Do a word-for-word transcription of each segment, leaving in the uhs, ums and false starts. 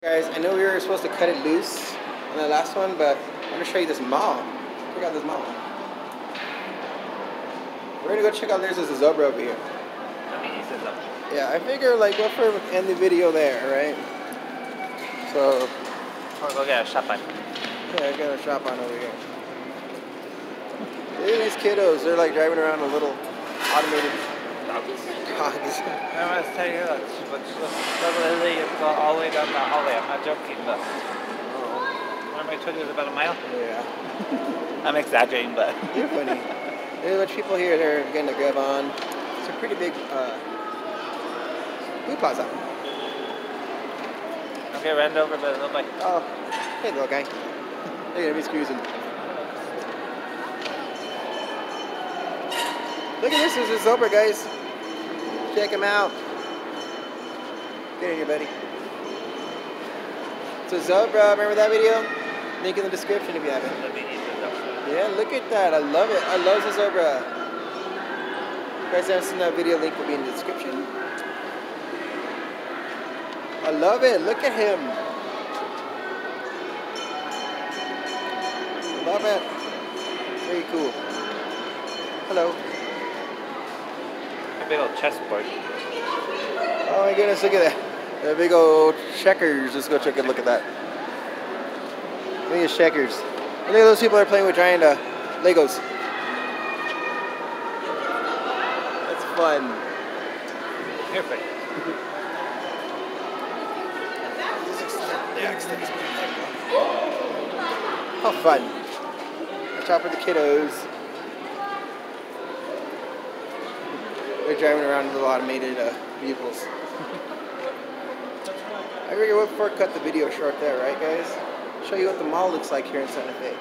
Guys, I know we were supposed to cut it loose on the last one, but I'm gonna show you this mall. Check out this mall. We're gonna go check out there's this Zebra over here. Yeah, I figure like we'll for end the video there, right? So Or go get a shop on. yeah, I got a shop on over here. Look at these kiddos, they're like driving around a little automated Dogs. dogs. I must tell you that literally you go all the way down the hallway. I'm not joking, but remember I told you it was about a mile? Yeah. I'm exaggerating, but You're funny. There's a bunch of people here that are getting a grab on. It's a pretty big uh, food plaza. okay, ran over by the little boy. Oh, hey little guy. Hey, he's cruising. Look at this, there's a Zebra, guys. Check him out. Get in here, buddy. It's a Zebra, remember that video? Link in the description if you haven't. Yeah, look at that. I love it. I love the Zebra. If you guys haven't seen that video, link will be in the description. I love it. Look at him. Love it. Very cool. Hello. A big old chessboard. Oh my goodness, look at that. The big old checkers. Let's go check and look at that. Look at checkers. Look at those people that are playing with giant uh, Legos. That's fun. Perfect. How fun. Watch out for the kiddos. They're driving around in little automated uh, vehicles. I figure we'll for cut the video short there, right guys? Show you what the mall looks like here in Santa Fe.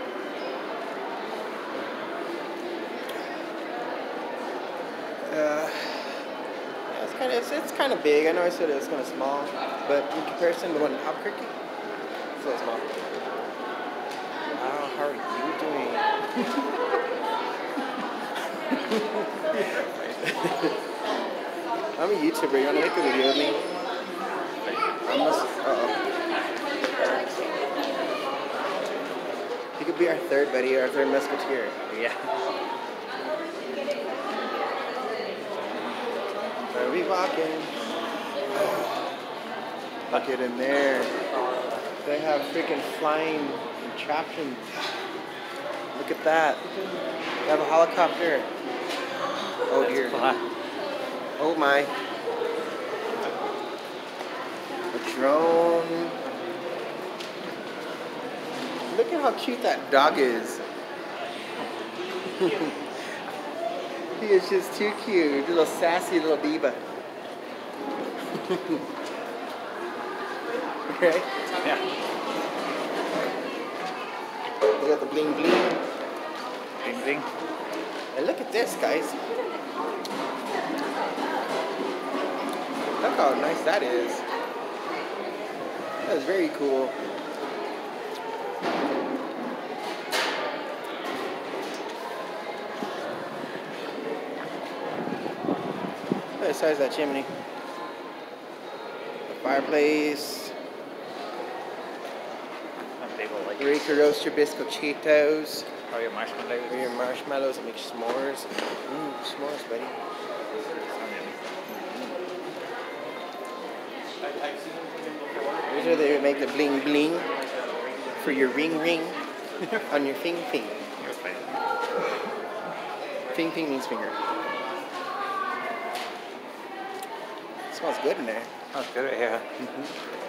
Uh, yeah, it's kind of it's, it's kind of big. I know I said it was kind of small, but in comparison to one in Albuquerque, it's a little small. Wow, how are you doing? I'm a YouTuber. You want to make a video of me? I must. Uh oh. You could be our third buddy, our third musketeer. Yeah. Are we walking? Look at in there. They have freaking flying contraptions. Look at that. They have a helicopter. Oh dear. Oh my. A drone. Look at how cute that dog is. He is just too cute. Little sassy little diva. Right? Yeah. They got the bling bling. Ding ding. And look at this, guys. Look how nice that is. That is very cool. Look at the size of that chimney. The fireplace. A big old like. Where you can roast your biscochitos. Or your marshmallows. Or your marshmallows and make s'mores. Mmm, s'mores, buddy. These are they make the bling bling for your ring ring on your fing fing. You're fine. Fing fing means finger. It smells good in there. That's good right here. Mm-hmm.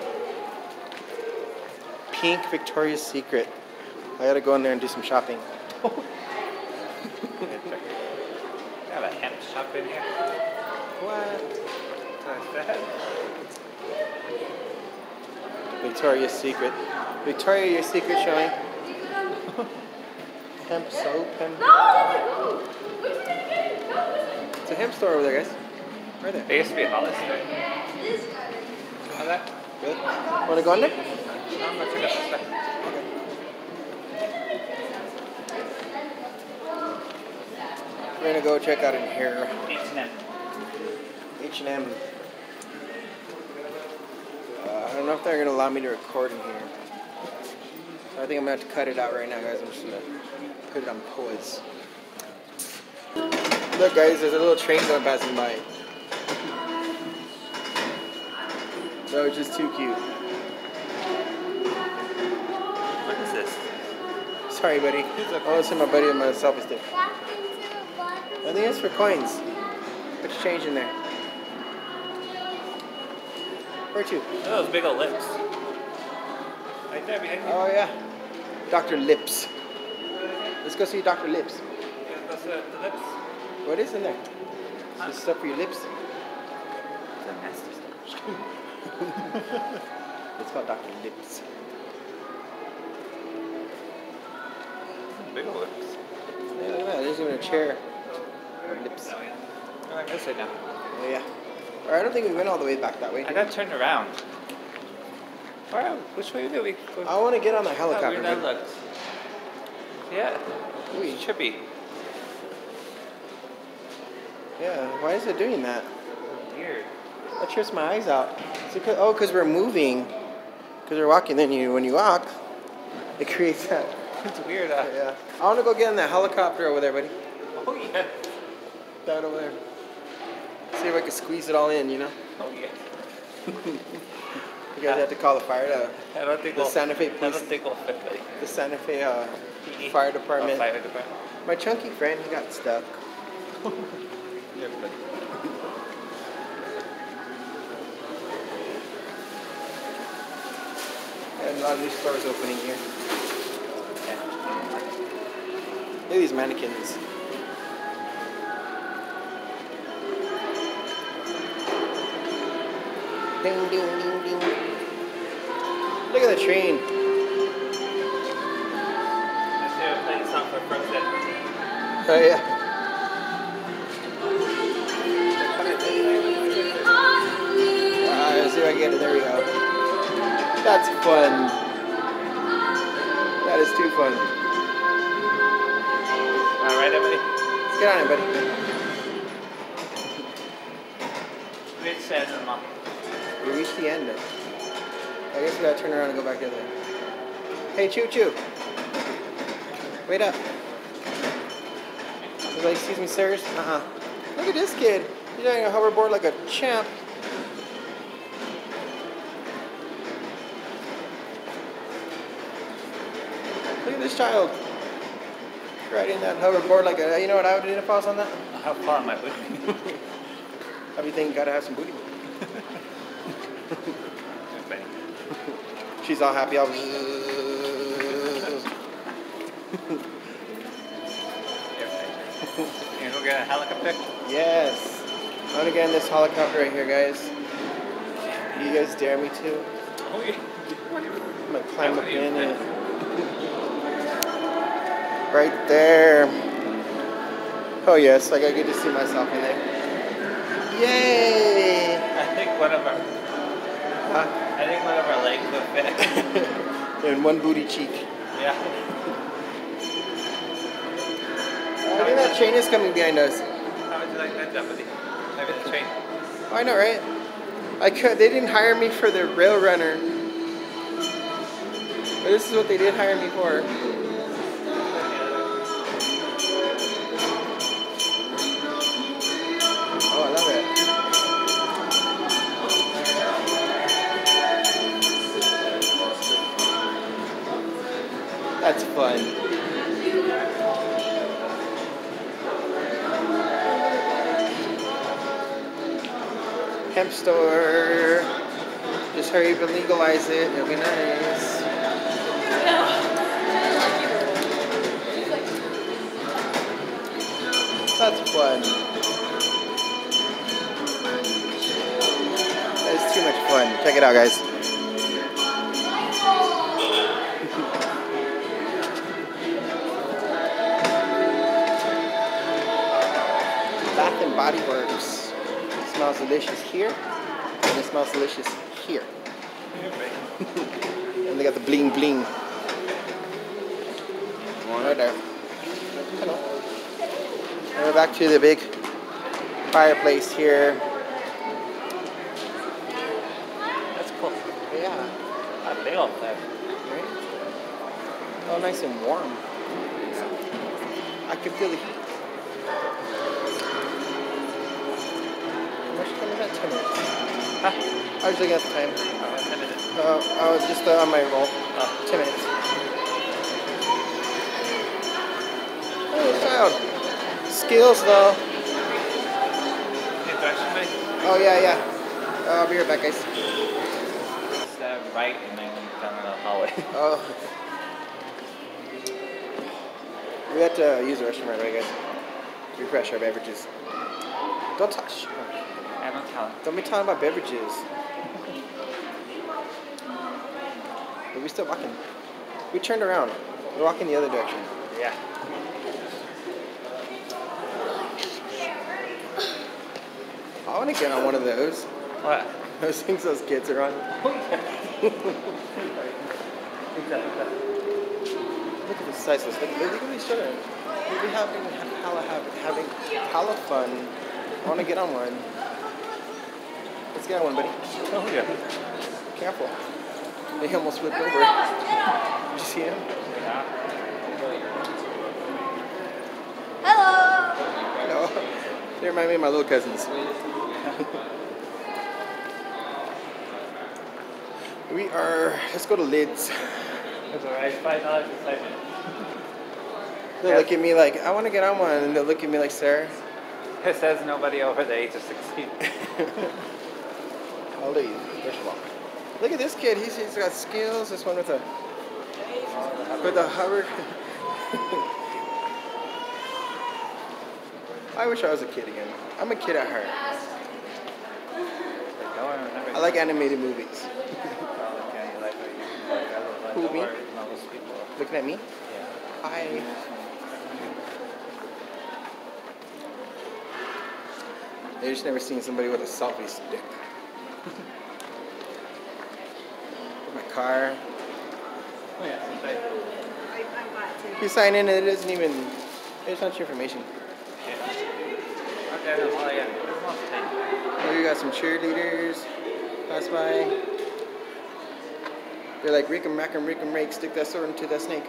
Pink Victoria's Secret. I gotta go in there and do some shopping. Got a hemp shop in here. What? What's that? Victoria's Secret. Victoria, your secret showing. Hemp soap. Hemp. It's a hemp store over there, guys. Right there. There used to be a Hollis store. How's that? Good. Wanna go in there? No, I'm gonna check out this stuff. We're gonna go check out in here. H and M. H and M. Uh, I don't know if they're gonna allow me to record in here. So I think I'm gonna have to cut it out right now, guys. I'm just gonna put it on pause. Look, guys, there's a little train going passing by. No, it's just too cute. What is this? Sorry, buddy. Oh, it's my buddy on my selfie stick. I think it's for coins. Put your change in there. Where to? Oh, those big old lips. Right there behind you. Oh, yeah. Doctor Lips. Let's go see Doctor Lips. Yeah, that's uh, the lips. What is in there? Huh? Just stuff for your lips? It's a nasty stuff. It's called Doctor Lips. Big old lips. Yeah, look at that. There's even a chair. Of lips. Oh, yeah. We're on this side now. Oh, yeah. Or I don't think we went all the way back that way. I got turned around. Where? Which way did we go? I want to get on the How helicopter. weird that but- looks. Yeah. Ooh. It's trippy. Yeah, why is it doing that? Weird. That trips my eyes out. It's because, oh, because we're moving. Because we're walking. Then you, when you walk, it creates that. It's weird. Uh, Yeah. I want to go get in that helicopter over there, buddy. Oh, yeah. That over there. See if I can squeeze it all in, you know? Oh, yeah. You guys have to call the fire to I don't think the we'll, Santa Fe I police, don't think we'll fit, buddy. the Santa Fe uh, P E. fire department. Oh, fire department. My chunky friend, he got stuck. Yeah, buddy. And a lot of new stores opening here. Yeah. Look at these mannequins. Ding, ding, ding, ding. Look at the train. Let's see if play the song for Frozen. Oh, yeah. Uh, let's see if I can get it. There we go. That's fun. That is too fun. All right, everybody. Let's get on it, buddy. Great Santa, Mom. We reached the end. I guess we gotta turn around and go back the other way. Hey, Choo Choo. Wait up. He's like, excuse me, sirs? Uh-huh. Look at this kid. He's on a hoverboard like a champ. Look at this child. Riding that hoverboard like a, you know what I would do if I was on that? How far am I with you? Everything gotta have some booty. Everybody. She's all happy. I'll... You gonna go get a helicopter? Yes. I'm gonna get in this helicopter right here, guys. You guys dare me to? Oh, yeah. I'm gonna climb up in it. Right there. Oh yes, like I get to see myself in there. Yay! I think one of our, Huh? I think one of our legs will fit. And one booty cheek. Yeah. I think that train is coming behind us. How would you like that job, buddy? Maybe the train. Oh, I know, right? I could. They didn't hire me for the rail runner, but this is what they did hire me for. Oh, I love it. That's fun. Hemp store. Just hurry up and legalize it. It'll be nice. That's fun. That is too much fun. Check it out, guys. Bath and Body Works. It smells delicious here, and it smells delicious here. And they got the bling bling. Right there. Hello. And we're back to the big fireplace here. That's cool. Yeah. real thick. Right? Oh, nice and warm. I can feel the heat. How much time is that? ten minutes. Huh? I was looking at the time. Oh, ten minutes. Uh, I was just uh, on my roll. Oh. ten minutes. Oh, child. Skills, though. Hey, direction me? Oh, yeah, yeah. Uh, I'll be right back, guys. It's uh, right and then down the hallway. Oh. We have to use the restroom right away, guys. Refresh our beverages. Don't touch. I don't tell him. Don't be talking about beverages. But we still walking. We turned around. We're walking the other direction. Yeah. I want to get on one of those. What? Those things those kids are on. Look at the size of this. Look, look at each other. We'll be having hella, having hella fun. I want to get on one. Let's get on one, buddy. Oh, yeah. Careful. They almost flipped over. Did you see him? Yeah. Hello. No. They remind me of my little cousins. We are, let's go to Lids. It's alright. five dollars a segment. They'll look at me like, I want to get on one. And they'll look at me like, sir. It says nobody over the age of sixteen. I'll leave. First of all. Look at this kid. He's, he's got skills. This one with a, with a hover. I wish I was a kid again. I'm a kid at heart. I like animated movies. Who, me? Looking at me? Hi. They just never seen somebody with a selfie stick. My car. Oh, yeah. You sign in and it doesn't even, it's not your information. Okay, oh, yeah. Oh, you got some cheerleaders. Pass by. They're like, Rick and Mack and Rick and Rake, stick that sword into that snake.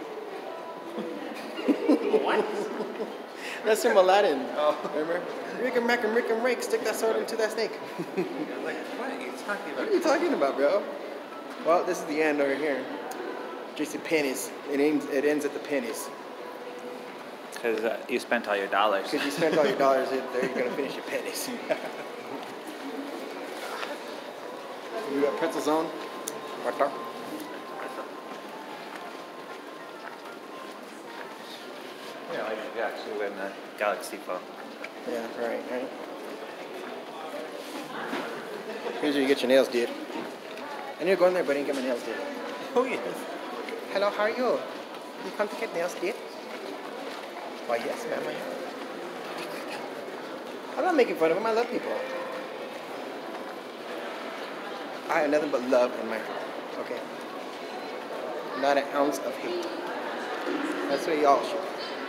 What? That's from Aladdin. Oh. Remember? Rick and Mack and Rick and Rake, stick that sword into that snake. I was like, what are you talking about? What are you talking about, bro? Well, this is the end over here. J C Pennies. It ends, it ends at the pennies. Because uh, you spent all your dollars. Because you spent all your dollars in there, you're going to finish your pennies. You got pretzel zone? Right there. Yeah, like you actually win the Galaxy phone. Yeah, right, right. Here's where you get your nails did. I need to go in there, buddy, and get my nails did. Oh, yes. Hello, how are you? You come to get nails did? Why, yes, ma'am. I am. I'm not making fun of them. I love people. I have nothing but love in my heart. Okay? Not an ounce of hate. That's what y'all should.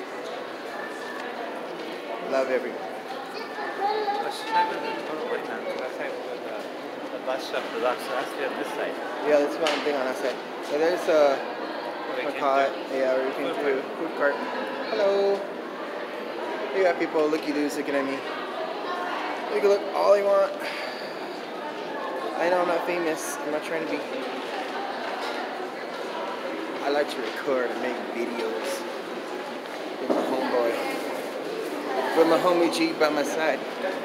Love everyone. Let's try with the total wait now. That's like the, the bus stop, the box. So that's the on this side. Yeah, that's one thing on that side. So there's a, Where a we cot. came through. Yeah, where you came Food through. Food cart. Hello. You got people looky-loos looking at me. They can look all they want. I know I'm not famous. I'm not trying to be. I like to record and make videos with my homeboy. With my homie G by my side.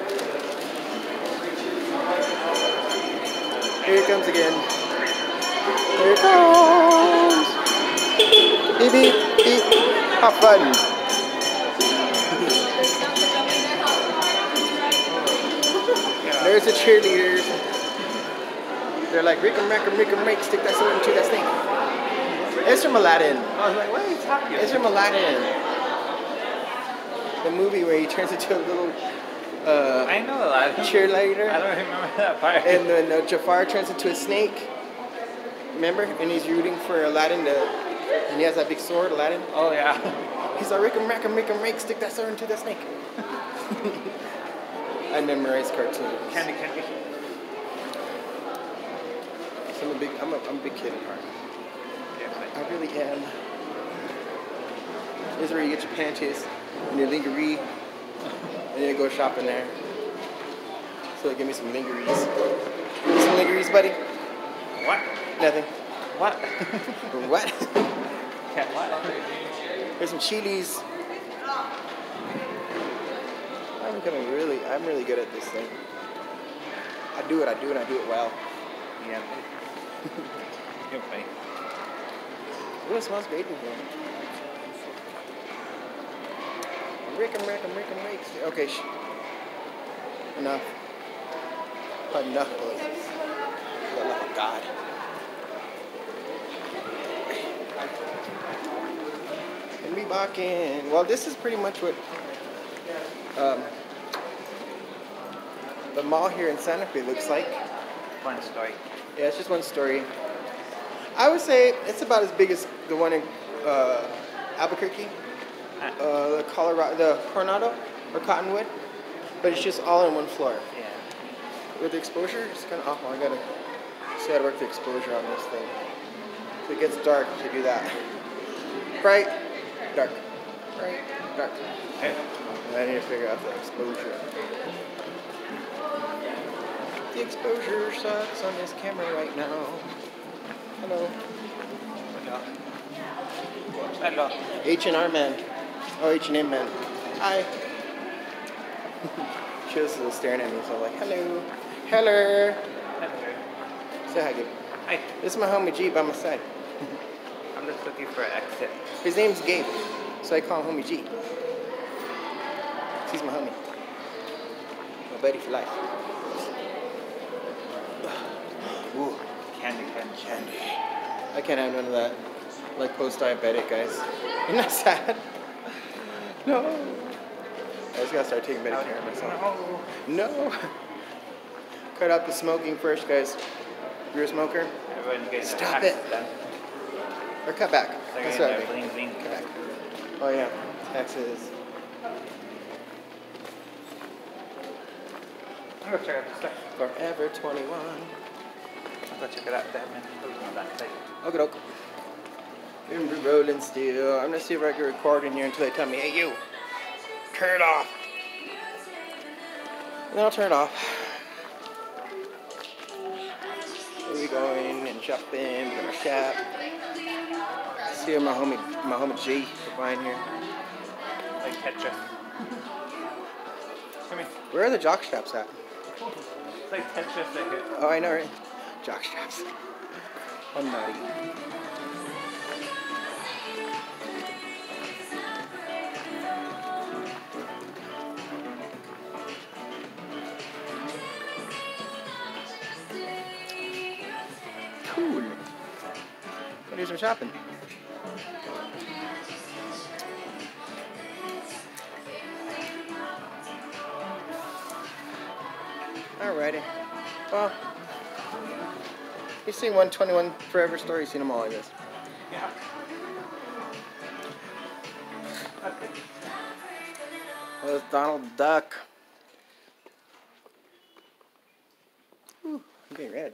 Here he comes again. Here it comes. Beep, beep, beep. Have fun. There's the cheerleaders. They're like, Rick and Mack and Rick and Rake, stick that sword into that snake. It's from Aladdin. I was like, what are you talking about? It's from Aladdin. The movie where he turns into a little uh, I know Aladdin. cheerleader. I don't remember that part. And then uh, Jafar turns into a snake. Remember? And he's rooting for Aladdin to, and he has that big sword, Aladdin. Oh, yeah. He's like, Rick and Mack and Rick and Rake, stick that sword into that snake. I memorize cartoons. Candy, candy. So I'm a big, I'm a, I'm a big kid at heart. I really am. This is where you get your panties and your lingerie, and then go shopping there. So give me some lingeries. Give me some lingeries, buddy. What? Nothing. What? What? Can't what? Here's some chilies. I'm becoming really, I'm really good at this thing. I do it, I do it, I do it well. Yeah. You're funny. Ooh, it smells great in here. Rick and Rick and Rick and Rick. Okay, sh enough. Enough, boys. For the love of God. And we walking. Well, this is pretty much what um, the mall here in Santa Fe looks like. One story. Yeah, it's just one story. I would say it's about as big as the one in uh, Albuquerque, uh, the Colorado, the Coronado or Cottonwood, but it's just all in one floor. Yeah. With the exposure, it's kind of awful. I gotta see how to work the exposure on this thing. So it gets dark to do that. Bright, dark, bright, dark. Okay. And I need to figure out the exposure. The exposure sucks on this camera right now. Hello. Hello. H and R man. Oh, H and M man. Hi. She was still staring at me, so I'm like, hello. Hello. Hello. Say hi, Gabe. Hi. This is my homie G by my side. I'm just looking for an exit. His name's Gabe, so I call him homie G. He's my homie. My buddy for life. Ooh. Candy, candy, candy. I can't have none of that. Like post-diabetic, guys. Isn't that sad? No. I just gotta start taking better care of myself. No. No. Cut out the smoking first, guys. If you're a smoker, Everyone's getting stop their it. taxes done. Or cut back. They're That's getting what I their mean. bling bling. Cut back. Oh yeah, taxes. I'm gonna check out the stuff. Forever twenty-one. I'll go check it out there, man. Those on that side. Okay, doke. We're rolling still. I'm gonna see if I can record in here until they tell me, hey you, turn it off. And then I'll turn it off. Where we going and shopping, we're gonna shop. See what my homie, my homie G will find here. Like Tetris. Come here. Where are the jock straps at? It's like Tetris right here. Oh, I know, right? Jock straps. I'm naughty. Cool. Go do some shopping. Alrighty. Well, you've seen one twenty-one Forever Story, you've seen them all, I guess. Yeah. Okay. That was Donald Duck. Ooh, I'm getting red.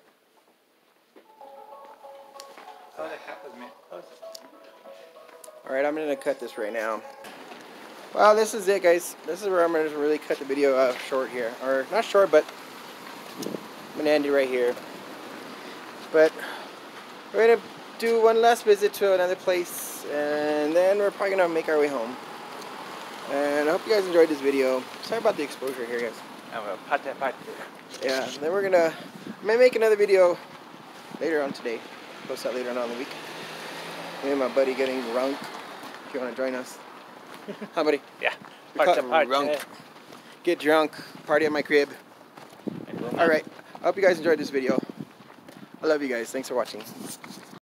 Oh, the hat was made. Oh. Alright, I'm going to cut this right now. Well, this is it, guys. This is where I'm going to really cut the video uh, short here. Or, not short, but I'm going to end it right here. But we're going to do one last visit to another place, and then we're probably going to make our way home. And I hope you guys enjoyed this video. Sorry about the exposure here, guys. I'm gonna pat that back. Yeah, then we're going to may make another video later on today. Post that later on in the week. Me and my buddy getting drunk. If you want to join us. Hi, buddy. Yeah. We call it Party, drunk. party. Get drunk. Party at my crib. Alright. I hope you guys enjoyed this video. I love you guys. Thanks for watching.